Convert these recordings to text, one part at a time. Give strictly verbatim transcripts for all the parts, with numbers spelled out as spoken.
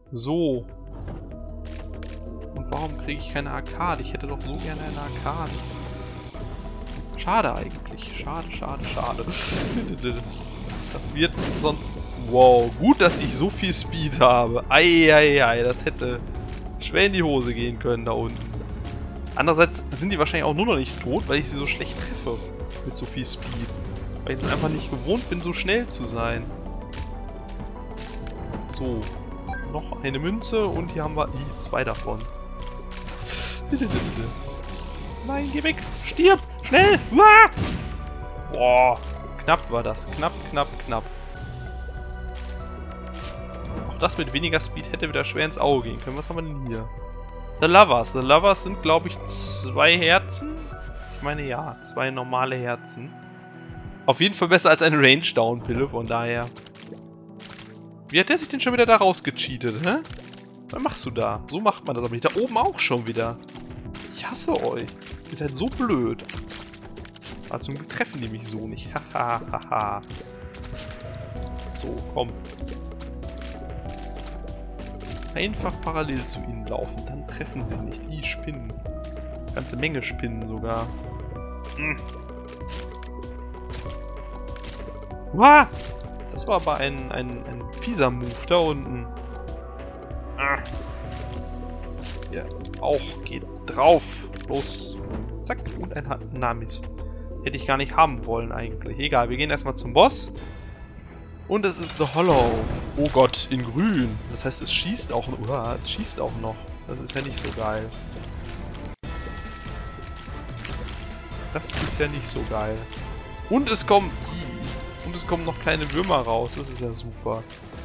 So. Und warum kriege ich keine Arkade? Ich hätte doch so gerne eine Arkade. Schade eigentlich. Schade, schade, schade. Das wird sonst... Wow, gut, dass ich so viel Speed habe. Eieiei, das hätte schwer in die Hose gehen können da unten. Andererseits sind die wahrscheinlich auch nur noch nicht tot, weil ich sie so schlecht treffe. Mit so viel Speed. Weil ich es einfach nicht gewohnt bin, so schnell zu sein. So. Noch eine Münze und hier haben wir I, zwei davon. Nein, geh weg. Stirb. Schnell. Uah! Boah. Knapp war das. Knapp, knapp, knapp. Auch das mit weniger Speed hätte wieder schwer ins Auge gehen können. Was haben wir denn hier? The Lovers. The Lovers sind, glaube ich, zwei Herzen. Ich meine, ja. Zwei normale Herzen. Auf jeden Fall besser als eine Range-Down-Pille, von daher. Wie hat der sich denn schon wieder da rausgecheatet, hä? Was machst du da? So macht man das aber nicht. Da oben auch schon wieder. Ich hasse euch. Ihr seid so blöd. Aber zum Glück treffen die mich so nicht. Haha, haha. So, komm. Einfach parallel zu ihnen laufen. Dann treffen sie nicht. Die Spinnen. Ganze Menge Spinnen sogar. Hm. Uah! Das war aber ein, ein, ein fieser Move da unten. Ah. Ja, auch geht drauf. Los. Zack. Und ein Namis. Hätte ich gar nicht haben wollen eigentlich. Egal, wir gehen erstmal zum Boss. Und es ist The Hollow. Oh Gott, in grün. Das heißt, es schießt auch, uah, es schießt auch noch. Das ist ja nicht so geil. Das ist ja nicht so geil. Und es kommen... Und es kommen noch kleine Würmer raus. Das ist ja super.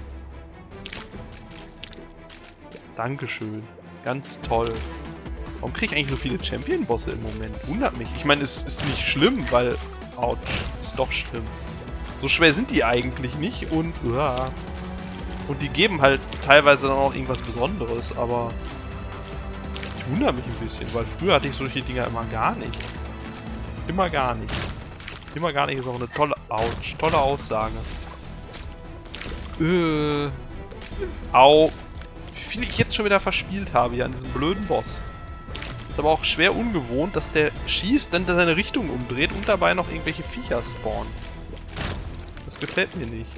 Dankeschön. Ganz toll. Warum kriege ich eigentlich so viele Champion-Bosse im Moment? Wundert mich. Ich meine, es ist nicht schlimm, weil... Autsch. Ist doch schlimm. So schwer sind die eigentlich nicht. Und... Uah. Und die geben halt teilweise dann auch irgendwas Besonderes. Aber... Ich wundere mich ein bisschen, weil früher hatte ich solche Dinger immer gar nicht. Immer gar nicht. Immer gar nicht ist auch eine tolle... Autsch, tolle Aussage. Äh. Au. Wie viel ich jetzt schon wieder verspielt habe hier an diesem blöden Boss. Ist aber auch schwer ungewohnt, dass der schießt, dann seine Richtung umdreht und dabei noch irgendwelche Viecher spawnen. Das gefällt mir nicht.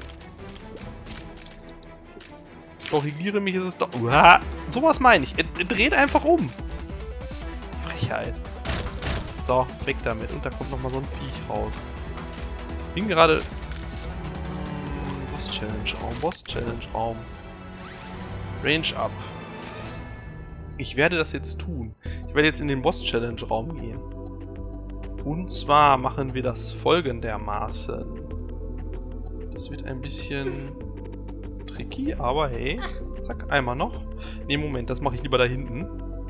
Korrigiere mich, ist es doch... Uah, sowas meine ich. Er, er dreht einfach um. Frechheit. So, weg damit. Und da kommt nochmal so ein Viech raus. Ich bin gerade... Boss-Challenge-Raum, Boss-Challenge-Raum. Range-Up. Ich werde das jetzt tun. Ich werde jetzt in den Boss-Challenge-Raum gehen. Und zwar machen wir das folgendermaßen. Das wird ein bisschen tricky, aber hey. Zack, einmal noch. Ne, Moment, das mache ich lieber da hinten.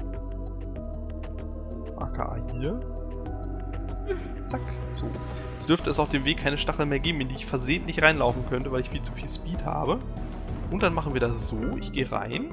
A K A hier. Zack, so. Jetzt dürfte es auf dem Weg keine Stacheln mehr geben, in die ich versehentlich reinlaufen könnte, weil ich viel zu viel Speed habe. Und dann machen wir das so. Ich gehe rein.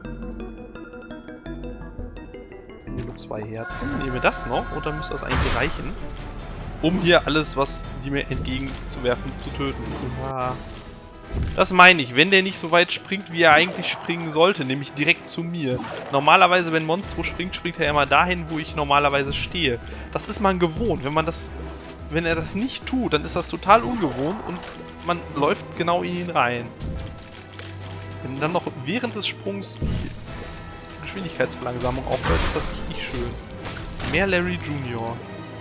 Nehme zwei Herzen, nehme das noch und dann müsste das eigentlich reichen, um hier alles, was die mir entgegenzuwerfen, zu töten. Ja. Das meine ich, wenn der nicht so weit springt, wie er eigentlich springen sollte, nämlich direkt zu mir. Normalerweise, wenn Monstro springt, springt er immer dahin, wo ich normalerweise stehe. Das ist man gewohnt. Wenn man das, wenn er das nicht tut, dann ist das total ungewohnt und man läuft genau in ihn rein. Wenn dann noch während des Sprungs die Geschwindigkeitsverlangsamung aufhört, ist das richtig schön. Mehr Larry Junior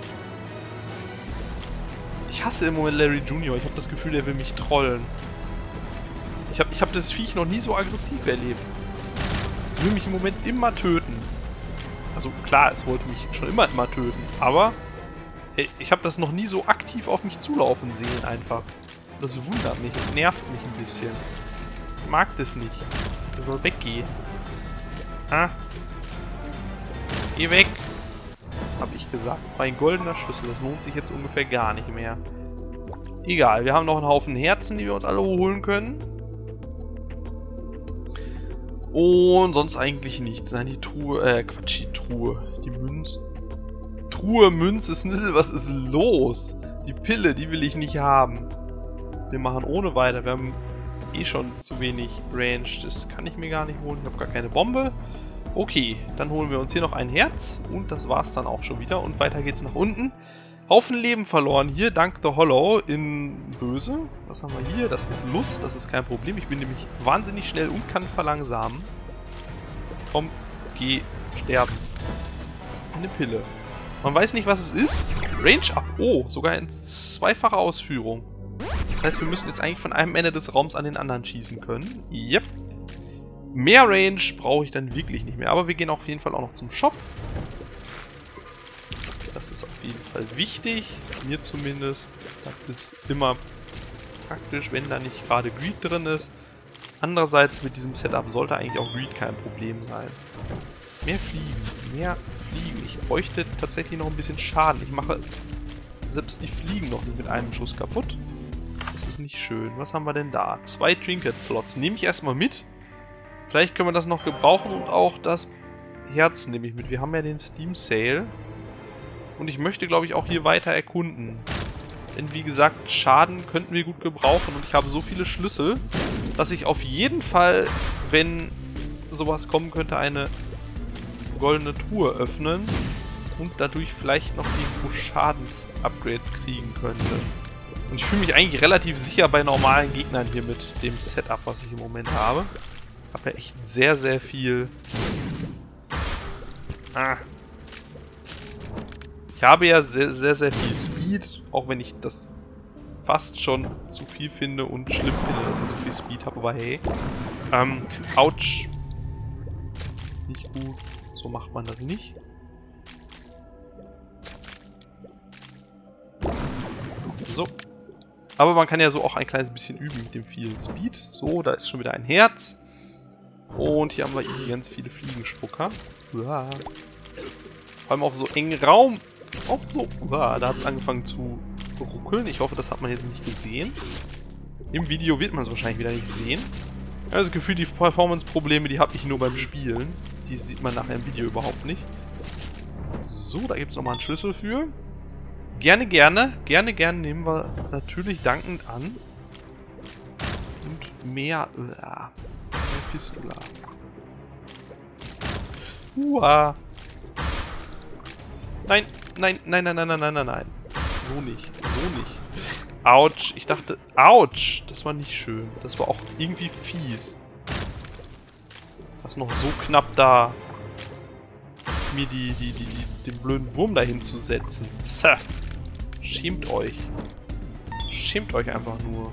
Ich hasse im Moment Larry Junior Ich habe das Gefühl, der will mich trollen. Ich habe ich hab das Viech noch nie so aggressiv erlebt. Es will mich im Moment immer töten. Also klar, es wollte mich schon immer immer töten, aber ey, ich habe das noch nie so aktiv auf mich zulaufen sehen einfach. Das wundert mich, das nervt mich ein bisschen. Ich mag das nicht. Der soll weggehen. Ah. Geh weg. Hab ich gesagt. Mein goldener Schlüssel, das lohnt sich jetzt ungefähr gar nicht mehr. Egal, wir haben noch einen Haufen Herzen, die wir uns alle holen können. Und sonst eigentlich nichts. Nein, die Truhe, äh, Quatsch, die Truhe. Die Münze. Truhe, Münze, Snitzel, was ist los? Die Pille, die will ich nicht haben. Wir machen ohne weiter. Wir haben eh schon zu wenig Range. Das kann ich mir gar nicht holen. Ich habe gar keine Bombe. Okay, dann holen wir uns hier noch ein Herz. Und das war's dann auch schon wieder. Und weiter geht's nach unten. Haufen Leben verloren hier, dank The Hollow in Böse. Was haben wir hier? Das ist Lust, das ist kein Problem. Ich bin nämlich wahnsinnig schnell und kann verlangsamen. Komm, geh, sterben. Eine Pille. Man weiß nicht, was es ist. Range up. Oh, sogar in zweifacher Ausführung. Das heißt, wir müssen jetzt eigentlich von einem Ende des Raums an den anderen schießen können. Yep. Mehr Range brauche ich dann wirklich nicht mehr. Aber wir gehen auf jeden Fall auch noch zum Shop. Das ist auf jeden Fall wichtig. Mir zumindest. Das ist immer praktisch, wenn da nicht gerade Greed drin ist. Andererseits mit diesem Setup sollte eigentlich auch Greed kein Problem sein. Mehr Fliegen. Mehr Fliegen. Ich bräuchte tatsächlich noch ein bisschen Schaden. Ich mache selbst die Fliegen noch nicht mit einem Schuss kaputt. Das ist nicht schön. Was haben wir denn da? Zwei Trinket-Slots. Nehme ich erstmal mit. Vielleicht können wir das noch gebrauchen und auch das Herz nehme ich mit. Wir haben ja den Steam Sale. Und ich möchte, glaube ich, auch hier weiter erkunden. Denn wie gesagt, Schaden könnten wir gut gebrauchen. Und ich habe so viele Schlüssel, dass ich auf jeden Fall, wenn sowas kommen könnte, eine goldene Truhe öffnen. Und dadurch vielleicht noch irgendwo Schadens-Upgrades kriegen könnte. Und ich fühle mich eigentlich relativ sicher bei normalen Gegnern hier mit dem Setup, was ich im Moment habe. Ich habe ja echt sehr, sehr viel... Ah... Ich habe ja sehr, sehr, sehr viel Speed, auch wenn ich das fast schon zu viel finde und schlimm finde, dass ich so viel Speed habe, aber hey. Ähm, ouch. Nicht gut. So macht man das nicht. So. Aber man kann ja so auch ein kleines bisschen üben mit dem vielen Speed. So, da ist schon wieder ein Herz. Und hier haben wir irgendwie ganz viele Fliegenspucker. Uah. Vor allem auf so engen Raum. Auch so. Uah, da hat es angefangen zu ruckeln. Ich hoffe, das hat man jetzt nicht gesehen. Im Video wird man es wahrscheinlich wieder nicht sehen. Also Gefühl, die Performance-Probleme, die habe ich nur beim Spielen. Die sieht man nachher im Video überhaupt nicht. So, da gibt es nochmal einen Schlüssel für. Gerne, gerne. Gerne, gerne nehmen wir natürlich dankend an. Und mehr... Uah, mehr Fistula. Uah. Nein, nein, nein, nein, nein, nein, nein, nein, nein. So nicht, so nicht. Autsch, ich dachte, Autsch, das war nicht schön. Das war auch irgendwie fies. Was noch so knapp da, mir die, die, die, die, den blöden Wurm dahin zu setzen. Zah. Schämt euch. Schämt euch einfach nur.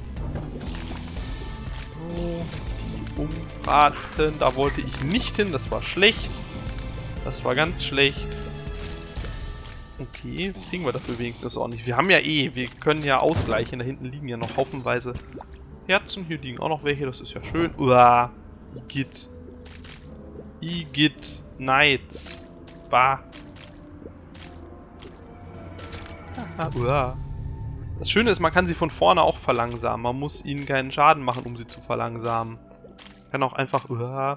Die umbraten, da wollte ich nicht hin, das war schlecht. Das war ganz schlecht. Okay, kriegen wir dafür wenigstens auch nicht. Wir haben ja eh, wir können ja ausgleichen. Da hinten liegen ja noch haufenweise Herzen. Hier liegen auch noch welche, das ist ja schön. Uah, Igitt. Igitt Knights. Bah. Uah. Das Schöne ist, man kann sie von vorne auch verlangsamen. Man muss ihnen keinen Schaden machen, um sie zu verlangsamen. Man kann auch einfach... Uah.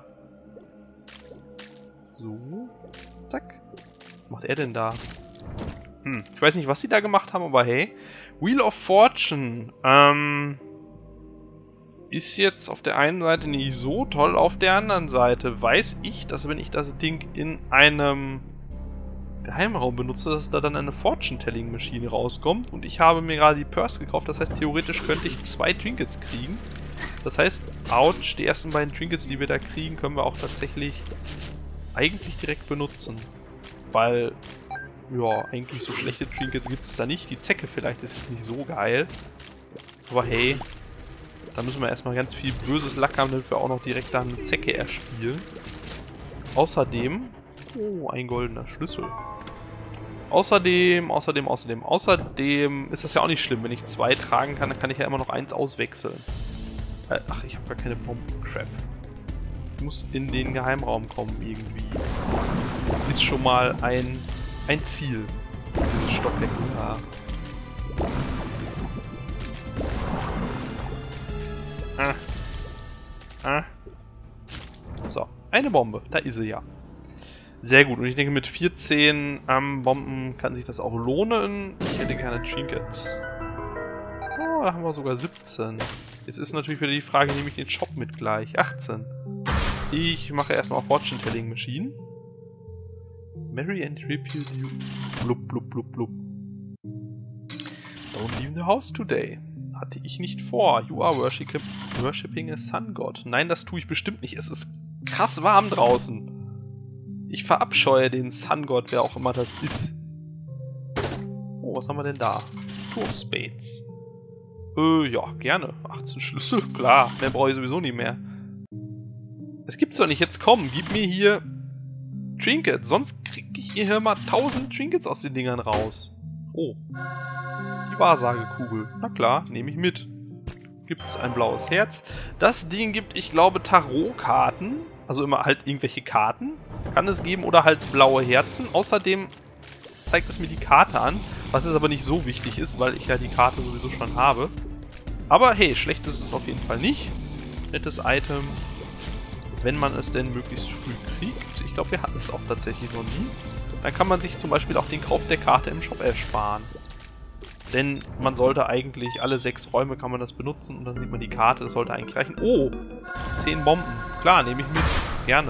So. Zack. Was macht er denn da? Hm, ich weiß nicht, was sie da gemacht haben, aber hey. Wheel of Fortune. Ähm... Ist jetzt auf der einen Seite nicht so toll, auf der anderen Seite weiß ich, dass wenn ich das Ding in einem Geheimraum benutze, dass da dann eine Fortune-Telling-Maschine rauskommt. Und ich habe mir gerade die Purse gekauft, das heißt, theoretisch könnte ich zwei Trinkets kriegen. Das heißt, ouch, die ersten beiden Trinkets, die wir da kriegen, können wir auch tatsächlich eigentlich direkt benutzen. Weil, ja, eigentlich so schlechte Trinkets gibt es da nicht. Die Zecke vielleicht ist jetzt nicht so geil. Aber hey, da müssen wir erstmal ganz viel böses Lack haben, damit wir auch noch direkt da eine Zecke erspielen. Außerdem... Oh, ein goldener Schlüssel. Außerdem, außerdem, außerdem, außerdem ist das ja auch nicht schlimm. Wenn ich zwei tragen kann, dann kann ich ja immer noch eins auswechseln. Äh, ach, ich habe gar keine Bomben. Crap. Ich muss in den Geheimraum kommen irgendwie. Ist schon mal ein, ein Ziel. Dieses Stockwerk. Ja. Ah. Ah. So, eine Bombe. Da ist sie ja. Sehr gut. Und ich denke, mit vierzehn ähm, Bomben kann sich das auch lohnen. Ich hätte gerne Trinkets. Oh, da haben wir sogar siebzehn. Jetzt ist natürlich wieder die Frage, nehme ich den Shop mit gleich? achtzehn. Ich mache erstmal Fortune Telling Machine. Marry and repeal you. Blub, blub, blub, blub. Don't leave the house today. Hatte ich nicht vor. You are worship worshipping a sun god. Nein, das tue ich bestimmt nicht. Es ist krass warm draußen. Ich verabscheue den Sun God, wer auch immer das ist. Oh, was haben wir denn da? Two of Spades. Äh, ja, gerne. achtzehn Schlüssel, klar. Mehr brauche ich sowieso nie mehr. Das gibt's doch nicht. Jetzt komm, gib mir hier Trinkets. Sonst kriege ich hier mal tausend Trinkets aus den Dingern raus. Oh. Die Wahrsagekugel. Na klar, nehme ich mit. Gibt es ein blaues Herz. Das Ding gibt, ich glaube, Tarotkarten. Also immer halt irgendwelche Karten. Kann es geben oder halt blaue Herzen. Außerdem zeigt es mir die Karte an. Was es aber nicht so wichtig ist, weil ich ja die Karte sowieso schon habe. Aber hey, schlecht ist es auf jeden Fall nicht. Nettes Item. Wenn man es denn möglichst früh kriegt. Ich glaube, wir hatten es auch tatsächlich noch nie. Dann kann man sich zum Beispiel auch den Kauf der Karte im Shop ersparen. Denn man sollte eigentlich, alle sechs Räume kann man das benutzen und dann sieht man die Karte, das sollte eigentlich reichen. Oh, zehn Bomben. Klar, nehme ich mit. Gerne.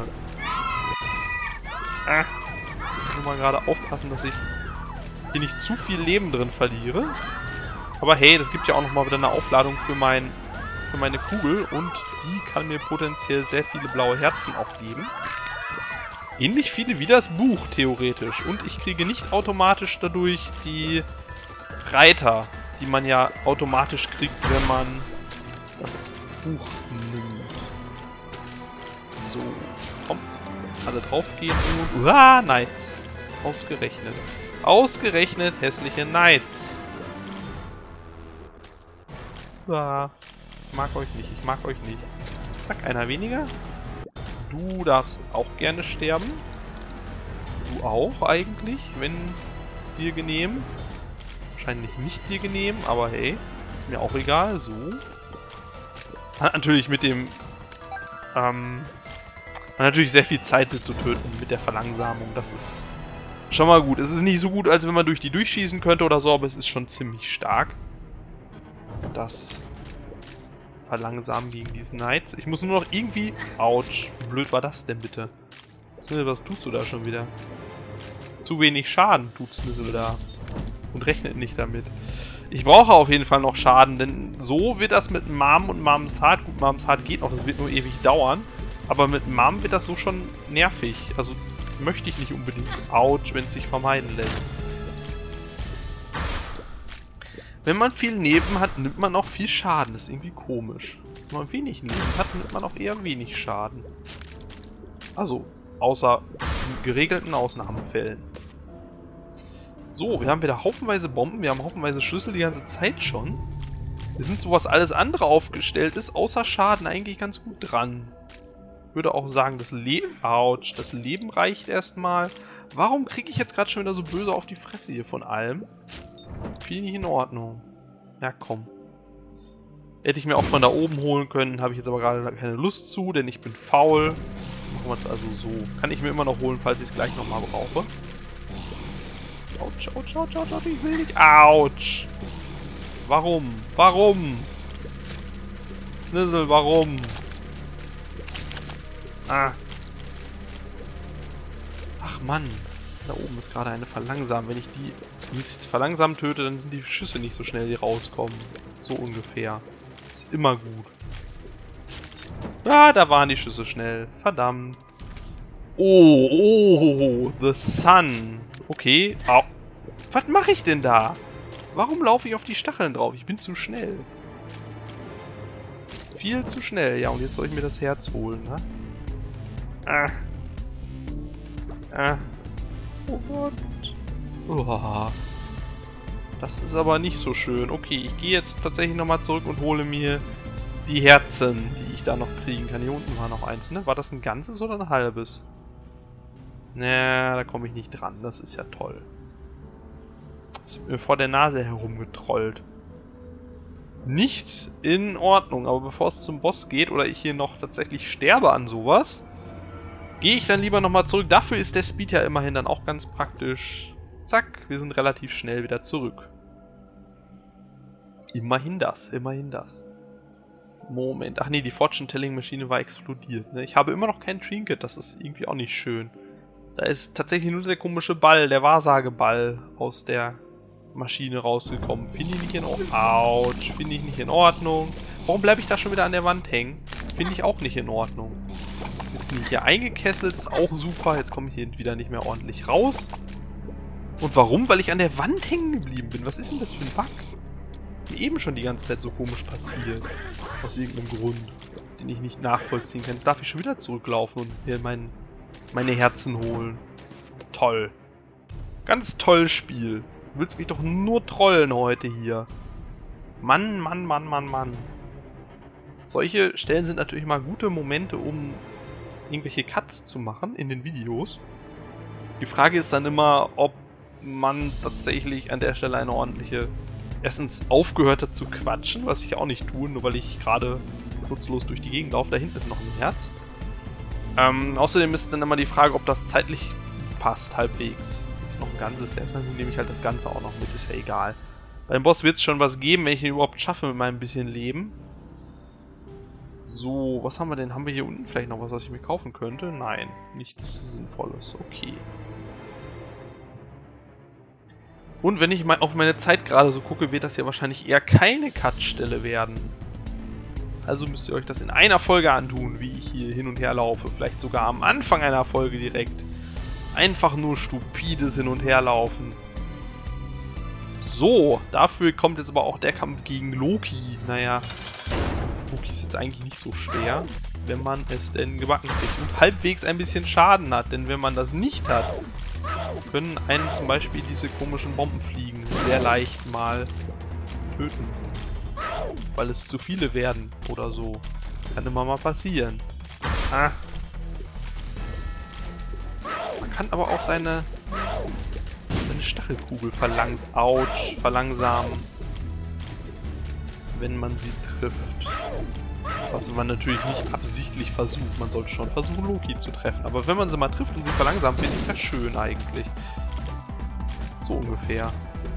Ah, ich muss mal gerade aufpassen, dass ich hier nicht zu viel Leben drin verliere. Aber hey, das gibt ja auch nochmal wieder eine Aufladung für, mein, für meine Kugel und die kann mir potenziell sehr viele blaue Herzen auch geben. Ähnlich viele wie das Buch, theoretisch. Und ich kriege nicht automatisch dadurch die Reiter, die man ja automatisch kriegt, wenn man das Buch nimmt. So, komm. Alle draufgehen und... Uah, Knights. Ausgerechnet. Ausgerechnet hässliche Knights. Uah. Ich mag euch nicht, ich mag euch nicht. Zack, einer weniger. Du darfst auch gerne sterben. Du auch eigentlich, wenn dir genehm. Wahrscheinlich nicht dir genehm, aber hey, ist mir auch egal. So. Hat natürlich mit dem... Ähm... Hat natürlich sehr viel Zeit, sie zu töten mit der Verlangsamung. Das ist schon mal gut. Es ist nicht so gut, als wenn man durch die durchschießen könnte oder so, aber es ist schon ziemlich stark. Das Verlangsamen gegen diese Knights. Ich muss nur noch irgendwie... Autsch. Wie blöd war das denn bitte? Snizzle, was tust du da schon wieder? Zu wenig Schaden tut Snizzle da. Und rechnet nicht damit. Ich brauche auf jeden Fall noch Schaden, denn so wird das mit Mom und Moms Heart... Gut, Moms Heart geht noch, das wird nur ewig dauern. Aber mit Mom wird das so schon nervig. Also möchte ich nicht unbedingt. Autsch, wenn es sich vermeiden lässt. Wenn man viel Leben hat, nimmt man auch viel Schaden. Das ist irgendwie komisch. Wenn man wenig Leben hat, nimmt man auch eher wenig Schaden. Also, außer in geregelten Ausnahmefällen. So, wir haben wieder haufenweise Bomben. Wir haben haufenweise Schlüssel die ganze Zeit schon. Wir sind so, was alles andere aufgestellt ist, außer Schaden eigentlich ganz gut dran. Ich würde auch sagen, das Leben... Autsch, das Leben reicht erstmal. Warum kriege ich jetzt gerade schon wieder so böse auf die Fresse hier von allem? Viel nicht in Ordnung. Ja, komm. Hätte ich mir auch von da oben holen können, habe ich jetzt aber gerade keine Lust zu, denn ich bin faul. Machen wir es also so. Kann ich mir immer noch holen, falls ich es gleich nochmal brauche. Autsch, Autsch, Autsch, Autsch, ich will nicht. Autsch! Warum? Warum? Snizzle, warum? Ah. Ach Mann. Da oben ist gerade eine Verlangsamung. Wenn ich die Mist verlangsam töte, dann sind die Schüsse nicht so schnell, die rauskommen. So ungefähr. Ist immer gut. Ah, da waren die Schüsse schnell. Verdammt. Oh, oh, the sun. Okay. Au. Was mache ich denn da? Warum laufe ich auf die Stacheln drauf? Ich bin zu schnell. Viel zu schnell. Ja, und jetzt soll ich mir das Herz holen, ne? Ah. Ah. Oh Gott. Oh. Das ist aber nicht so schön. Okay, ich gehe jetzt tatsächlich nochmal zurück und hole mir die Herzen, die ich da noch kriegen kann. Hier unten war noch eins, ne? War das ein ganzes oder ein halbes? Na, da komme ich nicht dran. Das ist ja toll. Das ist mir vor der Nase herumgetrollt. Nicht in Ordnung, aber bevor es zum Boss geht oder ich hier noch tatsächlich sterbe an sowas, gehe ich dann lieber nochmal zurück. Dafür ist der Speed ja immerhin dann auch ganz praktisch. Zack, wir sind relativ schnell wieder zurück. Immerhin das, immerhin das. Moment. Ach nee, die Fortune-Telling-Maschine war explodiert. Ne? Ich habe immer noch kein Trinket. Das ist irgendwie auch nicht schön. Da ist tatsächlich nur der komische Ball, der Wahrsageball aus der Maschine rausgekommen. Finde ich nicht in Ordnung. Autsch, finde ich nicht in Ordnung. Warum bleibe ich da schon wieder an der Wand hängen? Finde ich auch nicht in Ordnung. Jetzt bin ich hier eingekesselt, ist auch super. Jetzt komme ich hier wieder nicht mehr ordentlich raus. Und warum? Weil ich an der Wand hängen geblieben bin. Was ist denn das für ein Bug? Mir eben schon die ganze Zeit so komisch passiert. Aus irgendeinem Grund, den ich nicht nachvollziehen kann. Jetzt darf ich schon wieder zurücklaufen und mir mein, meine Herzen holen. Toll. Ganz tolles Spiel. Du willst mich doch nur trollen heute hier. Mann, Mann, Mann, Mann, Mann. Solche Stellen sind natürlich mal gute Momente, um irgendwelche Cuts zu machen in den Videos. Die Frage ist dann immer, ob man tatsächlich an der Stelle eine ordentliche... Erstens aufgehört hat zu quatschen, was ich auch nicht tue, nur weil ich gerade nutzlos durch die Gegend laufe. Da hinten ist noch ein Herz. Ähm, außerdem ist dann immer die Frage, ob das zeitlich passt, halbwegs. Ist noch ein ganzes Herz, dann nehme ich halt das Ganze auch noch mit, ist ja egal. Beim Boss wird es schon was geben, wenn ich ihn überhaupt schaffe mit meinem bisschen Leben. So, was haben wir denn? Haben wir hier unten vielleicht noch was, was ich mir kaufen könnte? Nein, nichts Sinnvolles. Okay. Und wenn ich mal auf meine Zeit gerade so gucke, wird das ja wahrscheinlich eher keine Cut-Stelle werden. Also müsst ihr euch das in einer Folge antun, wie ich hier hin und her laufe. Vielleicht sogar am Anfang einer Folge direkt. Einfach nur stupides Hin- und Herlaufen. So, dafür kommt jetzt aber auch der Kampf gegen Loki. Naja, Loki ist jetzt eigentlich nicht so schwer, wenn man es denn gebacken kriegt. Und halbwegs ein bisschen Schaden hat, denn wenn man das nicht hat, können einen zum Beispiel diese komischen Bombenfliegen sehr leicht mal töten. Weil es zu viele werden oder so. Kann immer mal passieren. Ah. Man kann aber auch seine, seine Stachelkugel verlangs Autsch, verlangsamen, wenn man sie trifft. Was man natürlich nicht absichtlich versucht. Man sollte schon versuchen, Loki zu treffen. Aber wenn man sie mal trifft und sie verlangsamt, finde ich es ja schön eigentlich. So ungefähr.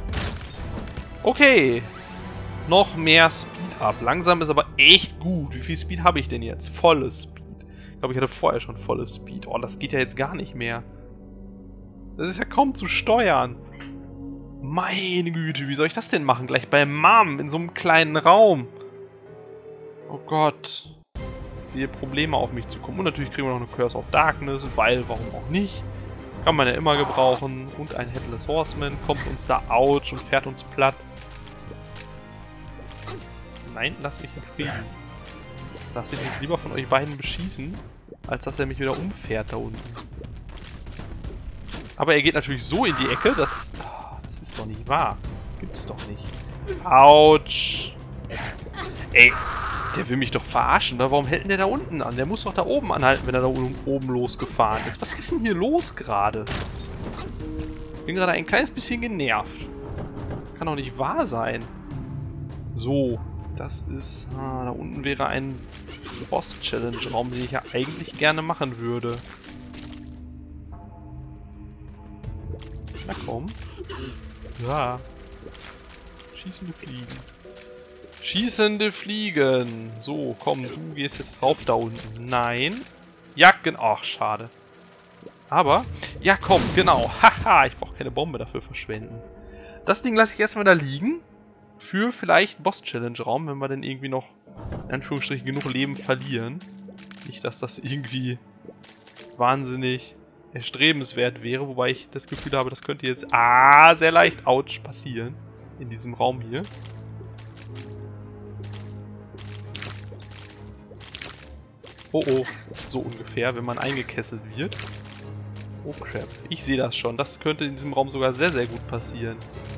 Okay. Noch mehr Speed up. Langsam ist aber echt gut. Wie viel Speed habe ich denn jetzt? Volles Speed. Ich glaube, ich hatte vorher schon volles Speed. Oh, das geht ja jetzt gar nicht mehr. Das ist ja kaum zu steuern. Meine Güte, wie soll ich das denn machen? Gleich bei Mom in so einem kleinen Raum. Oh Gott. Ich sehe Probleme auf mich zukommen. Und natürlich kriegen wir noch eine Curse of Darkness, weil, warum auch nicht? Kann man ja immer gebrauchen. Und ein Headless Horseman kommt uns da ouch und fährt uns platt. Nein, lass mich in Frieden. Lass ich mich lieber von euch beiden beschießen, als dass er mich wieder umfährt da unten. Aber er geht natürlich so in die Ecke, dass... Das ist doch nicht wahr. Gibt's doch nicht. Autsch. Ey, der will mich doch verarschen, oder? Warum hält denn der da unten an? Der muss doch da oben anhalten, wenn er da oben losgefahren ist. Was ist denn hier los gerade? Ich bin gerade ein kleines bisschen genervt. Kann doch nicht wahr sein. So, das ist... Ah, da unten wäre ein Boss-Challenge-Raum, den ich ja eigentlich gerne machen würde. Na komm. Ja. Schießende Fliegen. Schießende Fliegen. So, komm, du gehst jetzt drauf da unten. Nein. Ja, genau. Ach, schade. Aber, ja komm, genau. Haha, ich brauche keine Bombe dafür verschwenden. Das Ding lasse ich erstmal da liegen. Für vielleicht Boss-Challenge-Raum, wenn wir dann irgendwie noch, in Anführungsstrichen, genug Leben verlieren. Nicht, dass das irgendwie wahnsinnig erstrebenswert wäre, wobei ich das Gefühl habe, das könnte jetzt ah, sehr leicht ouch passieren. In diesem Raum hier. Oh oh, so ungefähr, wenn man eingekesselt wird. Oh crap, ich sehe das schon. Das könnte in diesem Raum sogar sehr, sehr gut passieren.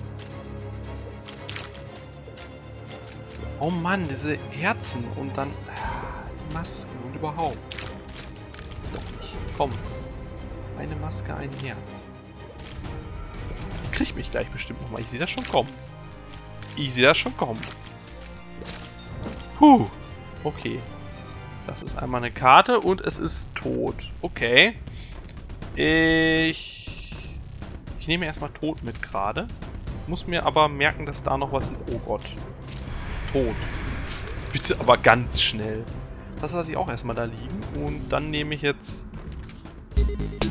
Oh Mann, diese Herzen und dann ah, die Masken und überhaupt. Das ist doch nicht. Komm. Eine Maske, ein Herz. Kriegt mich gleich bestimmt nochmal. Ich sehe das schon kommen. Ich sehe das schon kommen. Puh. Okay. Das ist einmal eine Karte und es ist tot. Okay. Ich... Ich nehme erstmal tot mit gerade. Muss mir aber merken, dass da noch was... Oh Gott. Tot. bitte aber ganz schnell. Das lasse ich auch erstmal da liegen. Und dann nehme ich jetzt